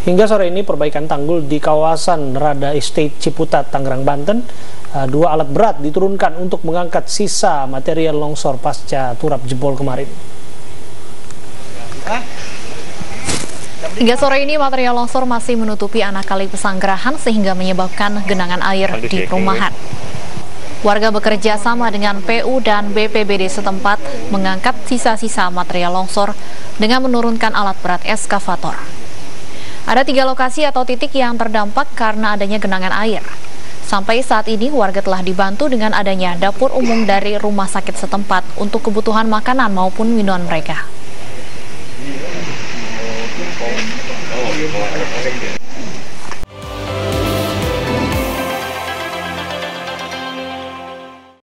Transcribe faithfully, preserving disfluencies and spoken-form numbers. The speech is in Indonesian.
Hingga sore ini perbaikan tanggul di kawasan Rada Estate Ciputat, Tangerang, Banten, dua alat berat diturunkan untuk mengangkat sisa material longsor pasca turap jebol kemarin. Hingga sore ini material longsor masih menutupi anak kali Pesanggerahan sehingga menyebabkan genangan air di perumahan. Warga bekerja sama dengan P U dan B P B D setempat mengangkat sisa-sisa material longsor dengan menurunkan alat berat eskavator. Ada tiga lokasi atau titik yang terdampak karena adanya genangan air. Sampai saat ini warga telah dibantu dengan adanya dapur umum dari rumah sakit setempat untuk kebutuhan makanan maupun minuman mereka.